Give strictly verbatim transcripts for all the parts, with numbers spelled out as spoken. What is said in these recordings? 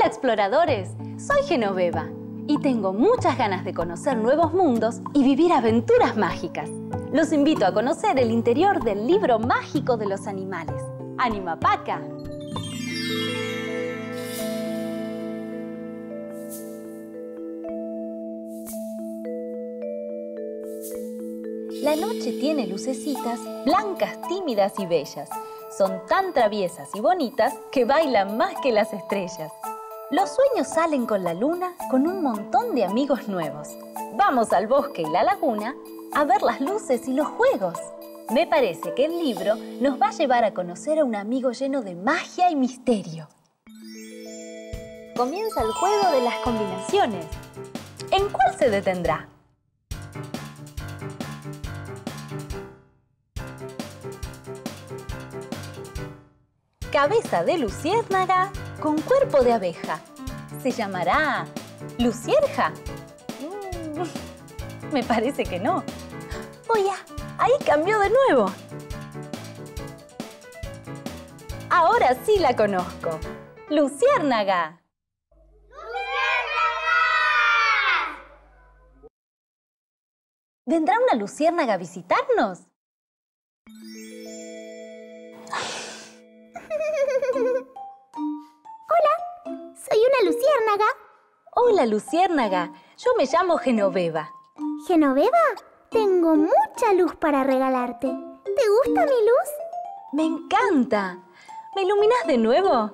Hola exploradores, soy Genoveva y tengo muchas ganas de conocer nuevos mundos y vivir aventuras mágicas. Los invito a conocer el interior del libro mágico de los animales, Animapaca. La noche tiene lucecitas blancas, tímidas y bellas. Son tan traviesas y bonitas que bailan más que las estrellas. Los sueños salen con la luna con un montón de amigos nuevos. Vamos al bosque y la laguna a ver las luces y los juegos. Me parece que el libro nos va a llevar a conocer a un amigo lleno de magia y misterio. Comienza el juego de las combinaciones. ¿En cuál se detendrá? Cabeza de luciérnaga con cuerpo de abeja. ¿Se llamará lucierja? Mm, me parece que no. Oye, ahí cambió de nuevo. Ahora sí la conozco. ¡Luciérnaga! ¡Luciérnaga! ¿Vendrá una luciérnaga a visitarnos? Hola, soy una luciérnaga. Hola, luciérnaga. Yo me llamo Genoveva. ¿Genoveva? Tengo mucha luz para regalarte. ¿Te gusta mi luz? ¡Me encanta! ¿Me iluminás de nuevo?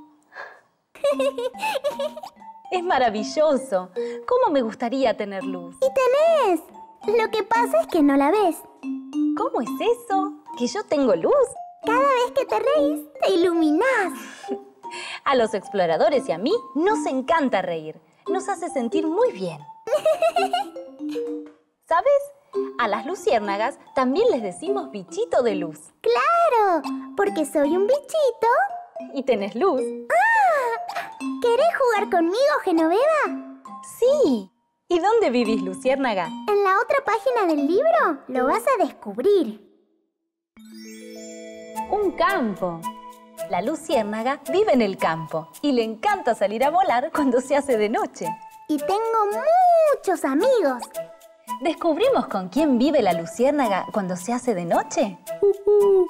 Es maravilloso. ¿Cómo me gustaría tener luz? ¡Y tenés! Lo que pasa es que no la ves. ¿Cómo es eso? ¿Que yo tengo luz? Cada vez que te reís, te iluminás. A los exploradores y a mí nos encanta reír. Nos hace sentir muy bien. ¿Sabes? A las luciérnagas también les decimos bichito de luz. ¡Claro! Porque soy un bichito. Y tenés luz. ¡Ah! ¿Querés jugar conmigo, Genoveva? ¡Sí! ¿Y dónde vivís, luciérnaga? En la otra página del libro lo vas a descubrir. Un campo. La luciérnaga vive en el campo y le encanta salir a volar cuando se hace de noche. Y tengo muchos amigos. ¿Descubrimos con quién vive la luciérnaga cuando se hace de noche? Uh-huh.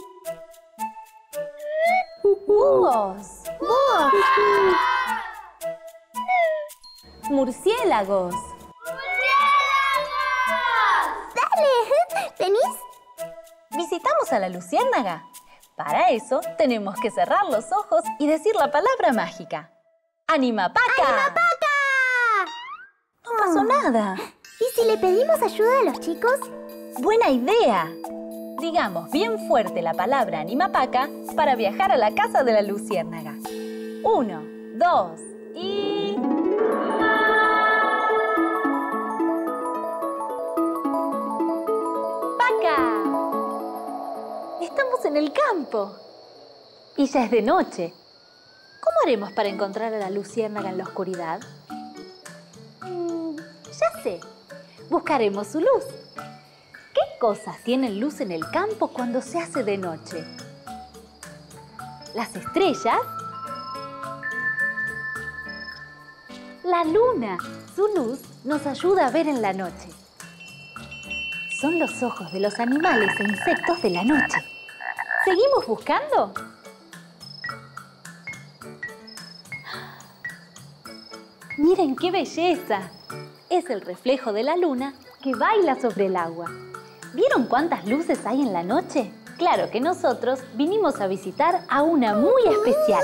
¡Búhos! ¡Búhos! ¡Murciélagos! ¡Dale! ¿Venís? ¿Visitamos a la luciérnaga? Para eso, tenemos que cerrar los ojos y decir la palabra mágica. ¡Animapaca! ¡Animapaca! No pasó nada. ¿Y si le pedimos ayuda a los chicos? ¡Buena idea! Digamos bien fuerte la palabra Animapaca para viajar a la casa de la luciérnaga. Uno, dos y... ¡Paca! Estamos en el campo. Y ya es de noche. ¿Cómo haremos para encontrar a la luciérnaga en la oscuridad? Mm, ya sé. Buscaremos su luz. ¿Qué cosas tienen luz en el campo cuando se hace de noche? Las estrellas. La luna. Su luz nos ayuda a ver en la noche. Son los ojos de los animales e insectos de la noche. ¿Seguimos buscando? ¡Miren qué belleza! Es el reflejo de la luna que baila sobre el agua. ¿Vieron cuántas luces hay en la noche? Claro que nosotros vinimos a visitar a una muy especial.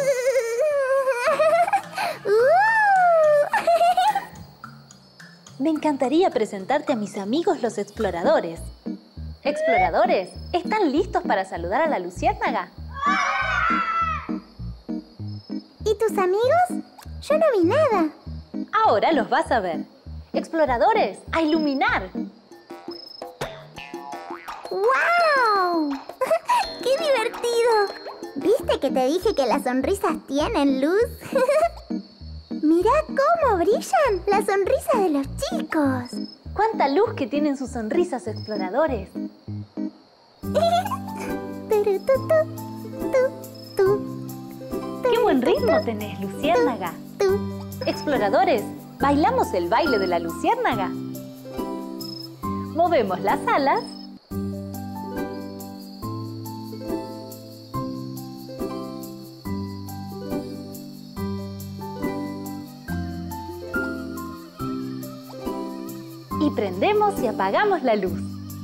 Me encantaría presentarte a mis amigos los exploradores. ¿Exploradores? ¿Están listos para saludar a la luciérnaga? ¿Y tus amigos? Yo no vi nada. Ahora los vas a ver. ¡Exploradores, a iluminar! ¡Guau! ¡Qué divertido! ¿Viste que te dije que las sonrisas tienen luz? ¡Mirá cómo brillan las sonrisas de los chicos! ¡Cuánta luz que tienen sus sonrisas, exploradores! ¡Qué buen ritmo tenés, luciérnaga! Tu, Exploradores, ¿bailamos el baile de la luciérnaga? Movemos las alas y prendemos y apagamos la luz.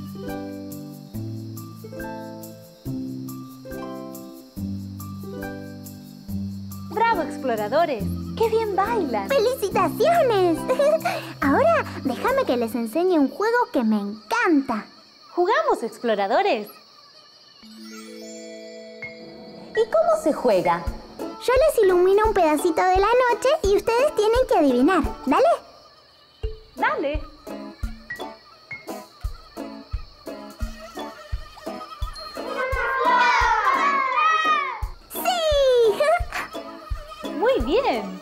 ¡Bravo, exploradores! ¡Qué bien bailan! ¡Felicitaciones! Ahora déjame que les enseñe un juego que me encanta. ¿Jugamos, exploradores? ¿Y cómo se juega? Yo les ilumino un pedacito de la noche y ustedes tienen que adivinar. ¿Dale? ¡Dale! ¡Sí! ¡Muy bien!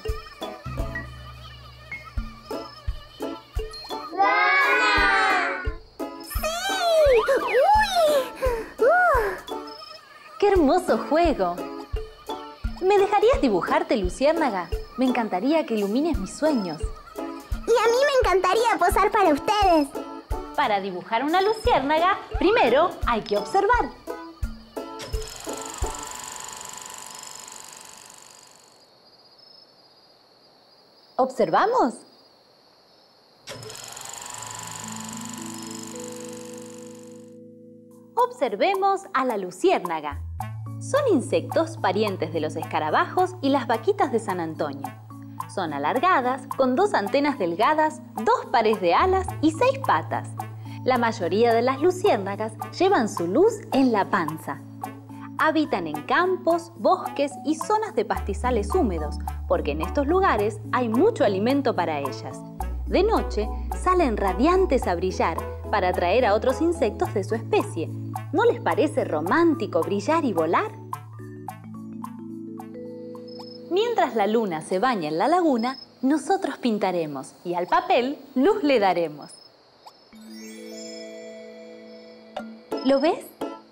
¡Qué hermoso juego! ¿Me dejarías dibujarte, luciérnaga? Me encantaría que ilumines mis sueños. Y a mí me encantaría posar para ustedes. Para dibujar una luciérnaga, primero hay que observar. ¿Observamos? Observemos a la luciérnaga. Son insectos parientes de los escarabajos y las vaquitas de San Antonio. Son alargadas, con dos antenas delgadas, dos pares de alas y seis patas. La mayoría de las luciérnagas llevan su luz en la panza. Habitan en campos, bosques y zonas de pastizales húmedos, porque en estos lugares hay mucho alimento para ellas. De noche, salen radiantes a brillar para atraer a otros insectos de su especie. ¿No les parece romántico brillar y volar? Mientras la luna se baña en la laguna, nosotros pintaremos y al papel luz le daremos. ¿Lo ves?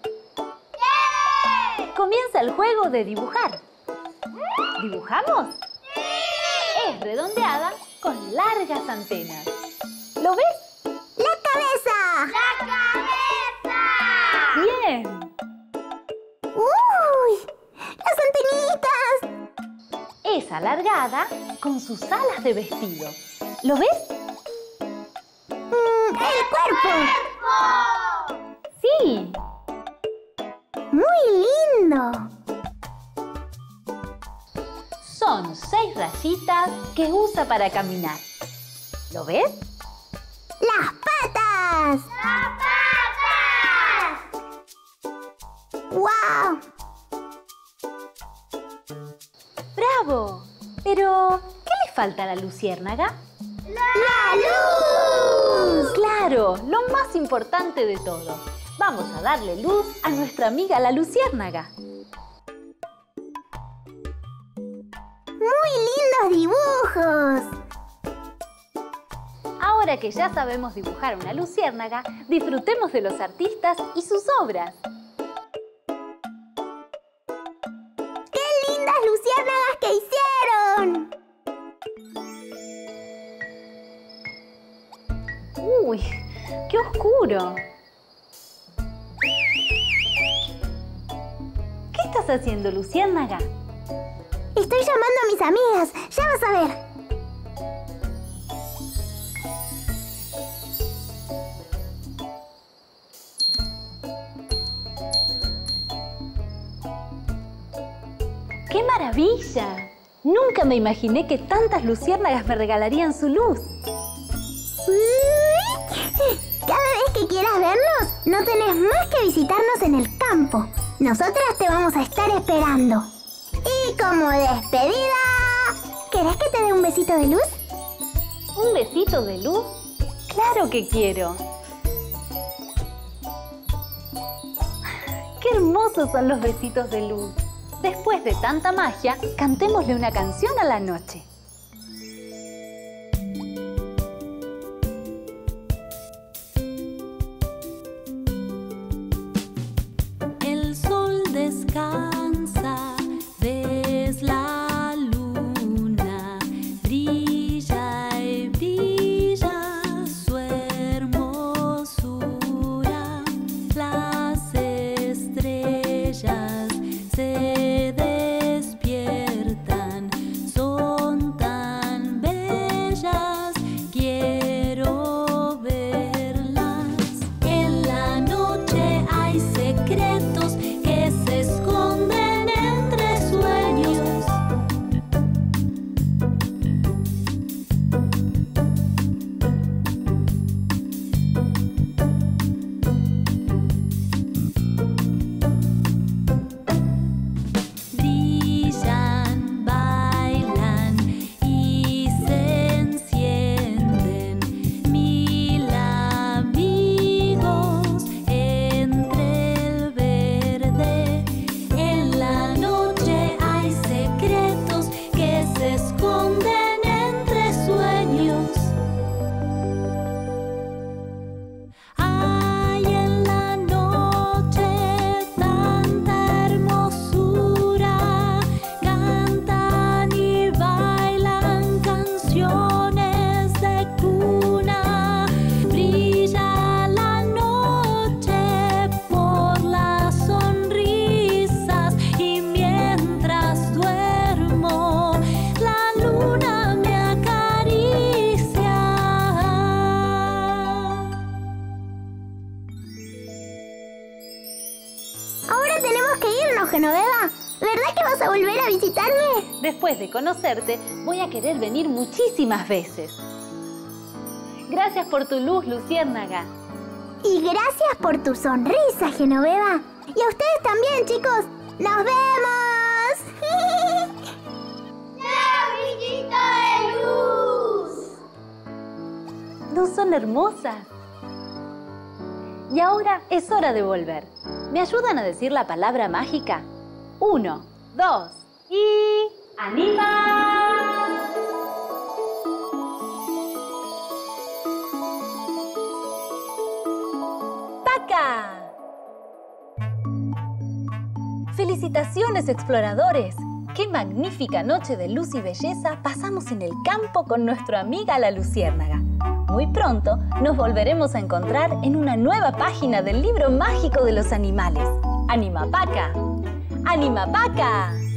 ¡Sí! Comienza el juego de dibujar. ¿Dibujamos? ¡Sí! Es redondeada con largas antenas. ¿Lo ves? ¡La cabeza! ¡La cabeza! ¡Bien! ¡Uy! ¡Las antenitas! Es alargada con sus alas de vestido. ¿Lo ves? Mm, ¡el cuerpo! ¡Sí! ¡Muy lindo! Son seis rayitas que usa para caminar. ¿Lo ves? ¡Las patas! ¡Las patas! ¡Guau! ¡Bravo! Pero, ¿qué le falta a la luciérnaga? ¡La luz! ¡Claro! Lo más importante de todo. Vamos a darle luz a nuestra amiga la luciérnaga. ¡Muy lindos dibujos! Ahora que ya sabemos dibujar una luciérnaga, disfrutemos de los artistas y sus obras. ¡Qué lindas luciérnagas que hicieron! ¡Uy! ¡Qué oscuro! ¿Qué estás haciendo, luciérnaga? Estoy llamando a mis amigas. Ya vas a ver. ¡Qué maravilla! Nunca me imaginé que tantas luciérnagas me regalarían su luz. Cada vez que quieras vernos, no tenés más que visitarnos en el campo. Nosotras te vamos a estar esperando. Y como despedida, ¿querés que te dé un besito de luz? ¿Un besito de luz? ¡Claro que quiero! ¡Qué hermosos son los besitos de luz! Después de tanta magia, cantémosle una canción a la noche. El sol descansa, ves la luna brilla. se despiertan, son tan bellas, quiero verlas. En la noche hay secretos que se esconden entre sueños. Brillan, bailan y se encienden mil amigos entre el verde. En la noche hay secretos que se esconden entre sueños. Hay en la noche tanta hermosura, cantan y bailan canciones de cuna. Brilla la noche por las sonrisas y mientras duermo la luna me acaricia. Ahora tenemos que irnos, Genoveva. ¿Verdad que vas a volver a visitarme? Después de conocerte, voy a querer venir muchísimas veces. Gracias por tu luz, Luciérnaga. Y gracias por tu sonrisa, Genoveva. Y a ustedes también, chicos. ¡Nos vemos! ¡Chao, brillito de luz! ¿No son hermosas? Y ahora es hora de volver. ¿Me ayudan a decir la palabra mágica? Uno, dos y... ¡anima! ¡Paca! ¡Felicitaciones, exploradores! ¡Qué magnífica noche de luz y belleza pasamos en el campo con nuestra amiga la luciérnaga! Muy pronto nos volveremos a encontrar en una nueva página del libro mágico de los animales. ¡Animapaca! ¡Animapaca!